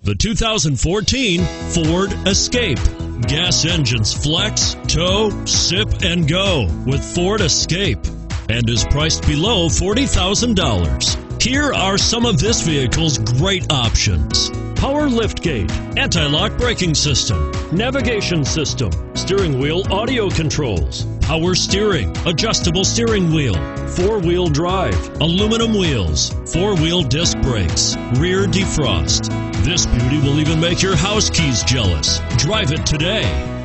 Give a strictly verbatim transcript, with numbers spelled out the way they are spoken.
The two thousand fourteen Ford Escape. Gas engines flex, tow, sip, and go with Ford Escape, and is priced below forty thousand dollars. Here are some of this vehicle's great options: power liftgate, anti-lock braking system, navigation system, steering wheel audio controls, power steering, adjustable steering wheel, four-wheel drive, aluminum wheels, four-wheel disc brakes, rear defrost. This beauty will even make your house keys jealous. Drive it today.